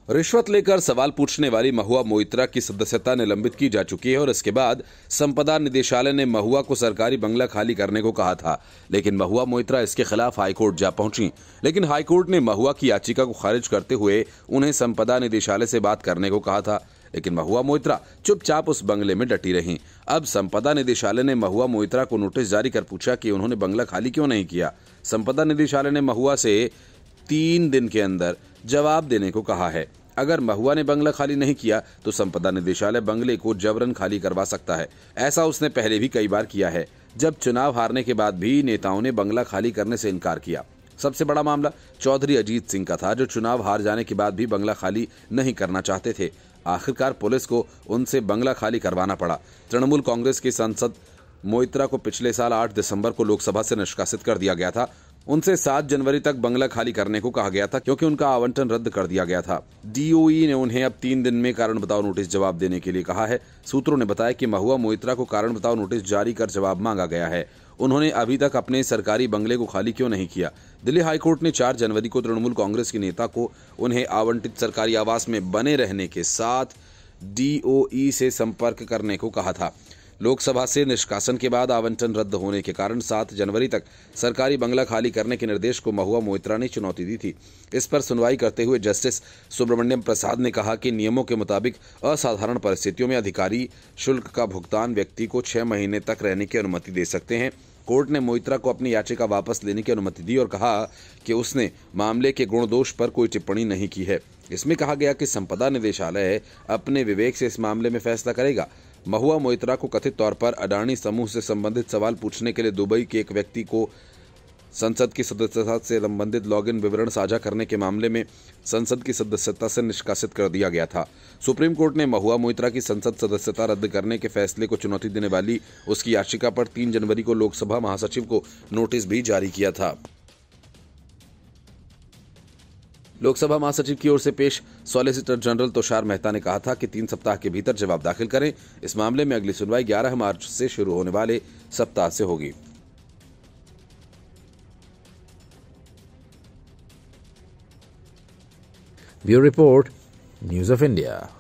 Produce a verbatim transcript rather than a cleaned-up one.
रिश्वत लेकर सवाल पूछने वाली महुआ मोइत्रा की सदस्यता निलंबित की जा चुकी है और इसके बाद संपदा निदेशालय ने महुआ को सरकारी बंगला खाली करने को कहा था, लेकिन महुआ मोइत्रा इसके खिलाफ हाईकोर्ट जा पहुंची। लेकिन हाईकोर्ट ने महुआ की याचिका को खारिज करते हुए उन्हें संपदा निदेशालय से बात करने को कहा था, लेकिन महुआ मोइत्रा चुपचाप उस बंगले में डटी रहीं। अब संपदा निदेशालय ने महुआ मोइत्रा को नोटिस जारी कर पूछा कि उन्होंने बंगला खाली क्यों नहीं किया। संपदा निदेशालय ने महुआ से तीन दिन के अंदर जवाब देने को कहा है। अगर महुआ ने बंगला खाली नहीं किया तो संपदा निदेशालय बंगले को जबरन खाली करवा सकता है। ऐसा उसने पहले भी कई बार किया है, जब चुनाव हारने के बाद भी नेताओं ने बंगला खाली करने से इनकार किया। सबसे बड़ा मामला चौधरी अजीत सिंह का था, जो चुनाव हार जाने के बाद भी बंगला खाली नहीं करना चाहते थे। आखिरकार पुलिस को उनसे बंगला खाली करवाना पड़ा। तृणमूल कांग्रेस की सांसद मोइत्रा को पिछले साल आठ दिसंबर को लोकसभा से निष्कासित कर दिया गया था। उनसे सात जनवरी तक बंगला खाली करने को कहा गया था, क्योंकि उनका आवंटन रद्द कर दिया गया था। डीओई ने उन्हें अब तीन दिन में कारण बताओ नोटिस जवाब देने के लिए कहा है। सूत्रों ने बताया कि महुआ मोइत्रा को कारण बताओ नोटिस जारी कर जवाब मांगा गया है। उन्होंने अभी तक अपने सरकारी बंगले को खाली क्यों नहीं किया। दिल्ली हाईकोर्ट ने चार जनवरी को तृणमूल कांग्रेस के नेता को उन्हें आवंटित सरकारी आवास में बने रहने के साथ डीओई से संपर्क करने को कहा था। लोकसभा से निष्कासन के बाद आवंटन रद्द होने के कारण सात जनवरी तक सरकारी बंगला खाली करने के निर्देश को महुआ मोइत्रा ने चुनौती दी थी। इस पर सुनवाई करते हुए जस्टिस सुब्रमण्यम प्रसाद ने कहा कि नियमों के मुताबिक असाधारण परिस्थितियों में अधिकारी शुल्क का भुगतान व्यक्ति को छह महीने तक रहने की अनुमति दे सकते हैं। कोर्ट ने मोइत्रा को अपनी याचिका वापस लेने की अनुमति दी और कहा कि उसने मामले के गुण दोष पर कोई टिप्पणी नहीं की है। इसमें कहा गया कि संपदा निदेशालय अपने विवेक से इस मामले में फैसला करेगा। महुआ मोइत्रा को कथित तौर पर अडानी समूह से संबंधित सवाल पूछने के लिए दुबई के एक व्यक्ति को संसद की सदस्यता से संबंधित लॉगिन विवरण साझा करने के मामले में संसद की सदस्यता से निष्कासित कर दिया गया था। सुप्रीम कोर्ट ने महुआ मोइत्रा की संसद सदस्यता रद्द करने के फैसले को चुनौती देने वाली उसकी याचिका पर तीन जनवरी को लोकसभा महासचिव को नोटिस भी जारी किया था। लोकसभा महासचिव की ओर से पेश सॉलिसिटर जनरल तुषार मेहता ने कहा था कि तीन सप्ताह के भीतर जवाब दाखिल करें। इस मामले में अगली सुनवाई ग्यारह मार्च से शुरू होने वाले सप्ताह से होगी। Bureau report, news of India.